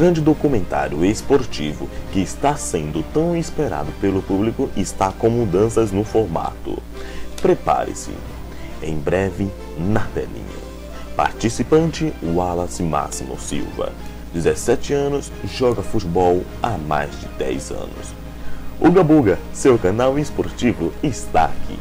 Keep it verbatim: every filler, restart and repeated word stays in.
grande documentário esportivo que está sendo tão esperado pelo público está com mudanças no formato. Prepare-se, em breve na telinha. Participante Wallace Máximo Silva, dezessete anos, joga futebol há mais de dez anos. Uga Buga, seu canal esportivo, está aqui.